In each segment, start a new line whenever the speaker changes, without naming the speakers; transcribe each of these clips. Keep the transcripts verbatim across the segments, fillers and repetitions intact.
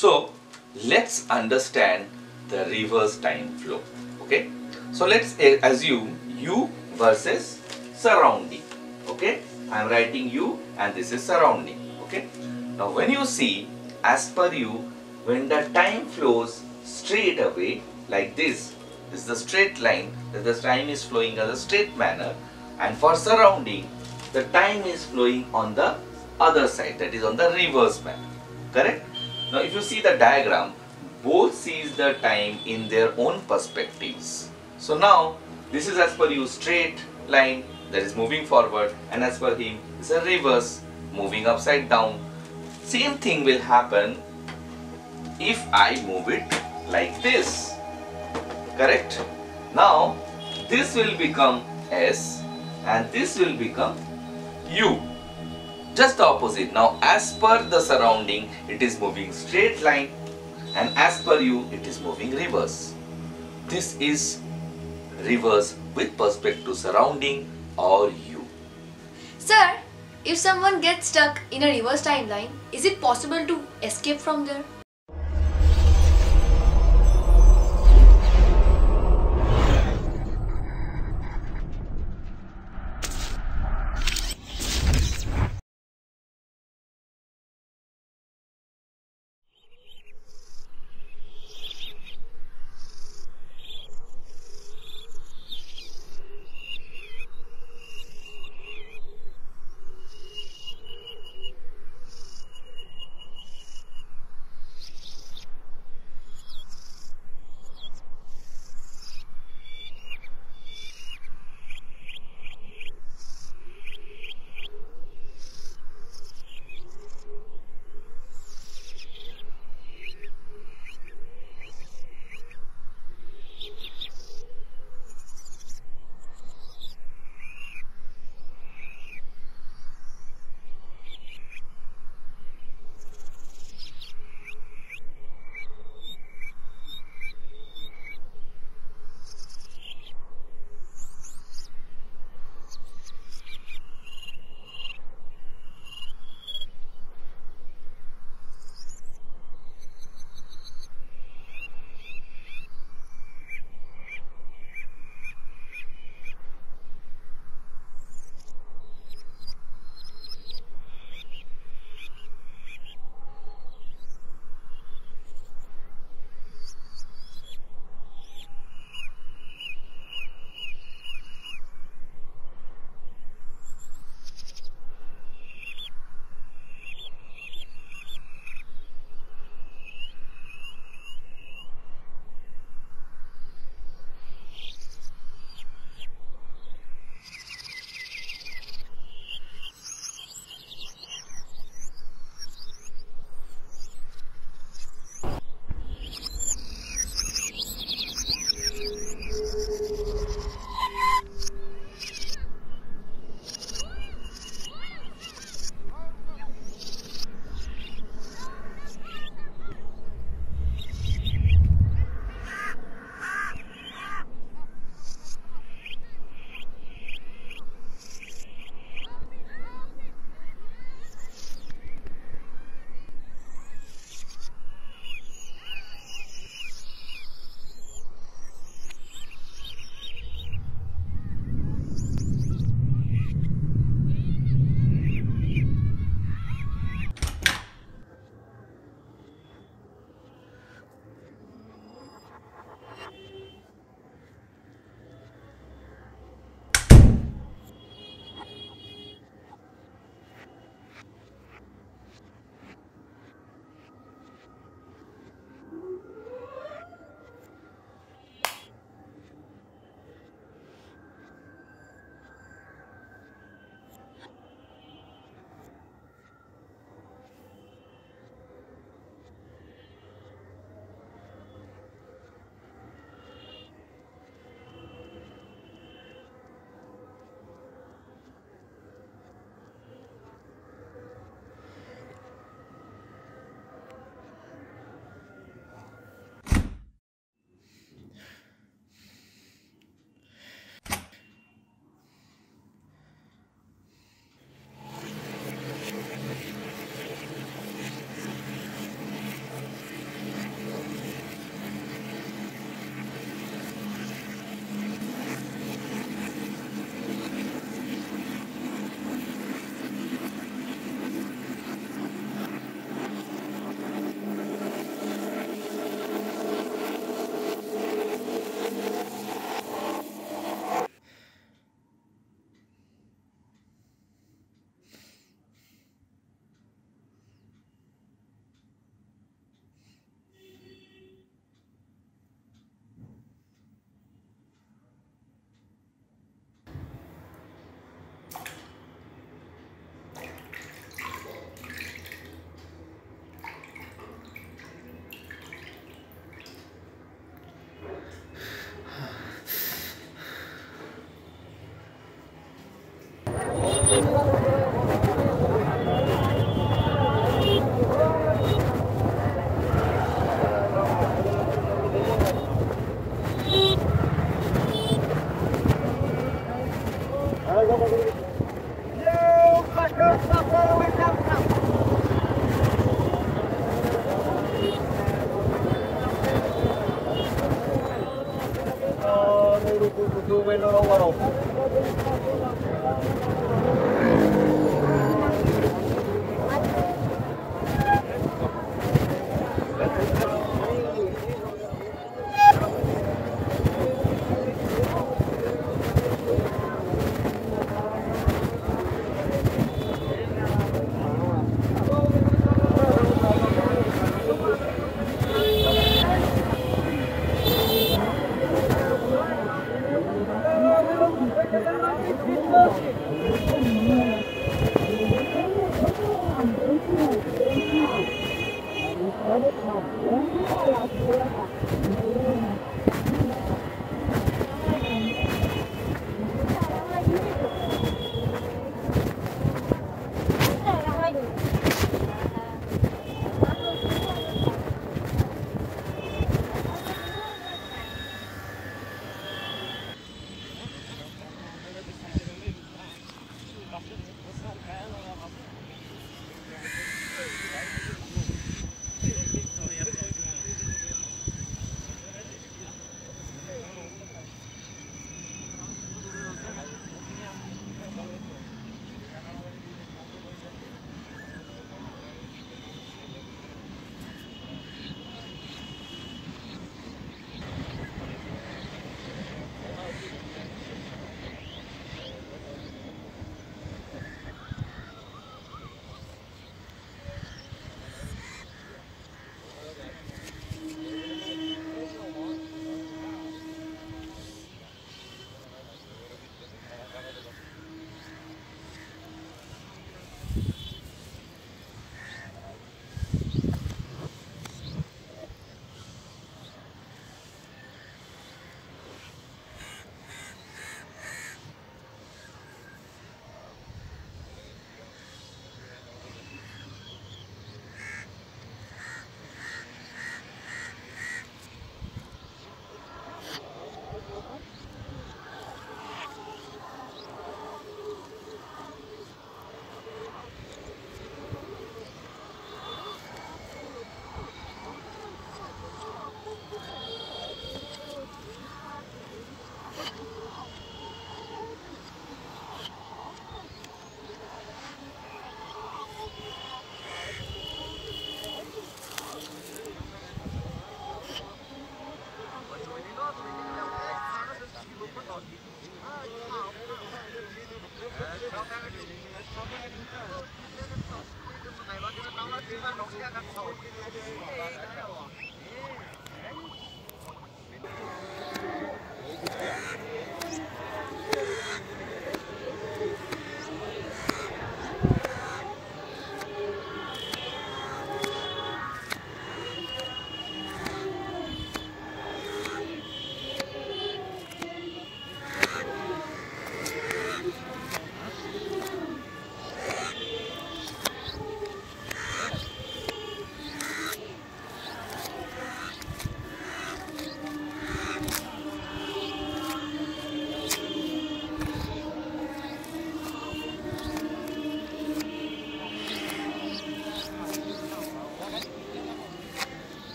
So let's understand the reverse time flow. Okay, so let's assume U versus surrounding. Okay, I am writing U and this is surrounding. Okay, now when you see, as per U, when the time flows straight away like this, this is the straight line, that the time is flowing as a straight manner, and for surrounding the time is flowing on the other side, that is on the reverse manner. Correct? Now if you see the diagram, both sees the time in their own perspectives. So now this is as per you straight line that is moving forward, and as per him is a reverse moving upside down. Same thing will happen if I move it like this. Correct? Now this will become S and this will become U. Just the opposite. Now as per the surrounding it is moving straight line, and as per U it is moving reverse. This is reverse with respect to surrounding or U.
Sir, if someone gets stuck in a reverse timeline, is it possible to escape from there?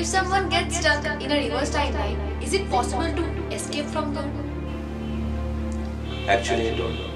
if someone gets stuck in a reverse timeline, is it possible to escape from there?
Actually, I don't know.